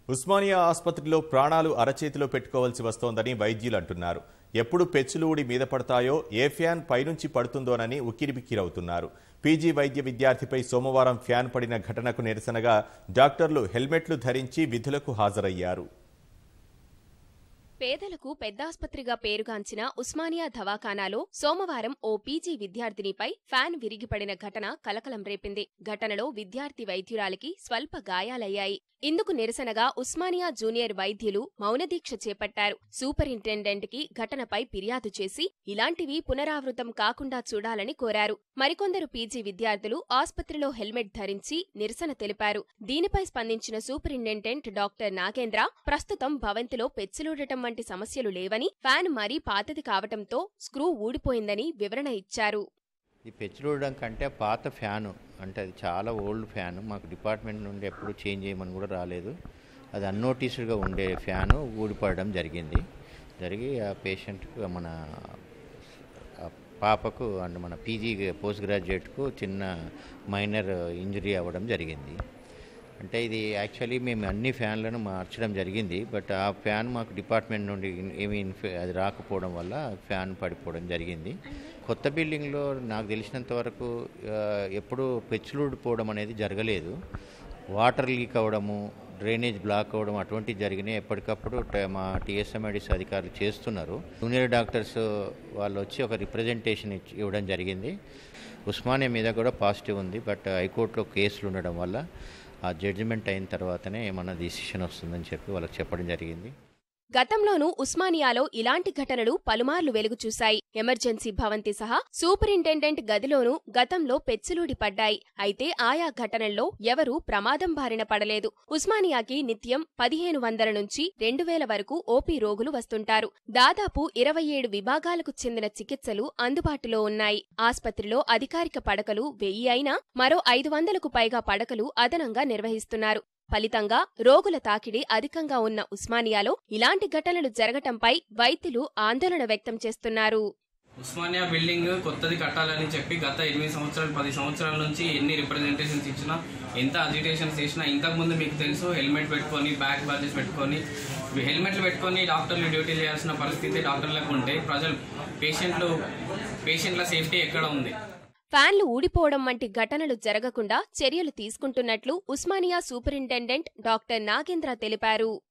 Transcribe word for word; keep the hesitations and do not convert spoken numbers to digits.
ఉస్మానియా ఆసుపత్రిలో ప్రాణాలు అరచేతిలో పెట్టుకోవాల్సి వస్తోందని వైద్యులు అంటున్నారు. ఎప్పుడు పెచ్చులు ఊడి మీద పడతాయో, ఏ ఫ్యాన్ పైనుంచి పడుతుందోనని ఉక్కిరిబిక్కిరవుతున్నారు. పీజీ వైద్య విద్యార్థిపై సోమవారం ఫ్యాన్ పడిన ఘటనకు నిరసనగా డాక్టర్లు హెల్మెట్లు ధరించి విధులకు హాజరయ్యారు. పేదలకు పెద్దాస్పత్రిగా పేరుగాంచిన ఉస్మానియా దవాఖానాలో సోమవారం ఓ పీజీ విద్యార్థినిపై ఫ్యాన్ విరిగిపడిన ఘటన కలకలం రేపింది. ఘటనలో విద్యార్థి వైద్యురాలికి స్వల్ప గాయాలయ్యాయి. ఇందుకు నిరసనగా ఉస్మానియా జూనియర్ వైద్యులు మౌనదీక్ష చేపట్టారు. సూపరింటెండెంట్ కి ఘటనపై ఫిర్యాదు చేసి ఇలాంటివి పునరావృతం కాకుండా చూడాలని కోరారు. మరికొందరు పీజీ విద్యార్థులు ఆస్పత్రిలో హెల్మెట్ ధరించి నిరసన తెలిపారు. దీనిపై స్పందించిన సూపరింటెండెంట్ డాక్టర్ నాగేంద్ర ప్రస్తుతం భవంతిలో పెచ్చులూడటం వంటి సమస్యలు లేవని, ఫ్యాన్ మరీ పాతది కావటంతో స్క్రూ ఊడిపోయిందని వివరణ ఇచ్చారు. ఈ పెచ్చులూడడం కంటే పాత ఫ్యాను, అంటే అది చాలా ఓల్డ్ ఫ్యాను. మాకు డిపార్ట్మెంట్ నుండి ఎప్పుడు చేంజ్ చేయమని కూడా రాలేదు. అది అన్నోటీస్డ్గా ఉండే ఫ్యాను ఊడిపడడం జరిగింది. జరిగి ఆ పేషెంట్కు, మన పాపకు అండ్ మన పీజీ పోస్ట్ గ్రాడ్యుయేట్కు చిన్న మైనర్ ఇంజరీ అవ్వడం జరిగింది. అంటే ఇది యాక్చువల్లీ మేము అన్ని ఫ్యాన్లను మార్చడం జరిగింది. బట్ ఆ ఫ్యాన్ మాకు డిపార్ట్మెంట్ నుండి ఏమీ ఇన్ఫె అది రాకపోవడం వల్ల ఫ్యాన్ పడిపోవడం జరిగింది. కొత్త బిల్డింగ్లో నాకు తెలిసినంత వరకు ఎప్పుడు పెచ్చులూడిపోవడం అనేది జరగలేదు. వాటర్ లీక్ అవ్వడము, డ్రైనేజ్ బ్లాక్ అవ్వడం అటువంటివి జరిగినాయి. ఎప్పటికప్పుడు మా టీఎస్ఎంఐడిస్ అధికారులు చేస్తున్నారు. జూనియర్ డాక్టర్స్ వాళ్ళు వచ్చి ఒక రిప్రజెంటేషన్ ఇవ్వడం జరిగింది. ఉస్మానియా మీద కూడా పాజిటివ్ ఉంది. బట్ హైకోర్టులో కేసులు ఉండడం వల్ల ఆ జడ్జిమెంట్ అయిన తర్వాతనే ఏమన్నా డిసిషన్ వస్తుందని చెప్పి వాళ్ళకి చెప్పడం జరిగింది. గతంలోనూ ఉస్మానియాలో ఇలాంటి ఘటనలు పలుమార్లు వెలుగుచూశాయి. ఎమర్జెన్సీ భవంతి సహా సూపరింటెండెంట్ గదిలోనూ గతంలో పెచ్చులూడి పడ్డాయి. అయితే ఆయా ఘటనల్లో ఎవరూ ప్రమాదం బారిన పడలేదు. ఉస్మానియాకి నిత్యం పదిహేను వందల నుంచి రెండు వేల వరకు ఓపీ రోగులు వస్తుంటారు. దాదాపు ఇరవై ఏడు విభాగాలకు చెందిన చికిత్సలు అందుబాటులో ఉన్నాయి. ఆస్పత్రిలో అధికారిక పడకలు వెయ్యి అయినా మరో ఐదు వందలకు పైగా పడకలు అదనంగా నిర్వహిస్తున్నారు. ఫలితంగా రోగుల తాకిడి అధికంగా ఉన్న ఉస్మానియాలో ఇలాంటి ఘటనలు జరగటంపై వైద్యులు ఆందోళన వ్యక్తం చేస్తున్నారు. ఉస్మానియా బిల్డింగ్ కొత్తది కట్టాలని చెప్పి గత ఎనిమిది సంవత్సరాలు పది సంవత్సరాల నుంచి ఎన్ని రిప్రజెంటేషన్స్ ఇచ్చినా, ఎంత అజిటేషన్స్ చేసినా, ఇంతకుముందు మీకు తెలుసు హెల్మెట్ పెట్టుకొని బ్యాక్ బాజెస్ పెట్టుకొని హెల్మెట్లు పెట్టుకొని డాక్టర్లు డ్యూటీ చేయాల్సిన పరిస్థితి డాక్టర్లకు ఉంటే ప్రజలు పేషెంట్లు పేషెంట్ల సేఫ్టీ ఎక్కడ ఉంది? ఫ్యాన్లు ఊడిపోవడం వంటి ఘటనలు జరగకుండా చర్యలు తీసుకుంటున్నట్లు ఉస్మానియా సూపరింటెండెంట్ డాక్టర్ నాగేంద్ర తెలిపారు.